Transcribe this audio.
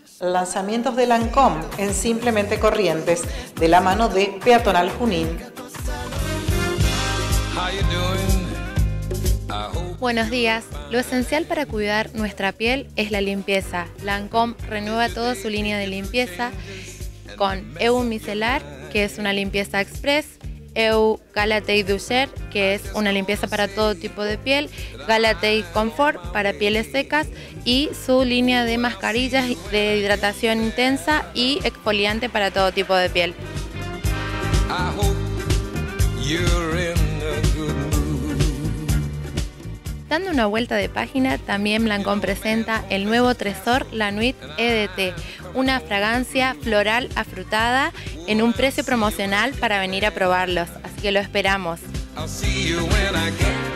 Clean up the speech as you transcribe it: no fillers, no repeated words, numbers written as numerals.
Lanzamientos de Lancôme en Simplemente Corrientes, de la mano de Peatonal Junín. Buenos días. Lo esencial para cuidar nuestra piel es la limpieza. Lancôme renueva toda su línea de limpieza con EU Micellar, que es una limpieza express, EU Galatei Doucher, que es una limpieza para todo tipo de piel, Galatei Comfort para pieles secas y su línea de mascarillas de hidratación intensa y exfoliante para todo tipo de piel. Dando una vuelta de página, también Lancôme presenta el nuevo Tresor La Nuit EDT, una fragancia floral afrutada en un precio promocional para venir a probarlos, así que lo esperamos.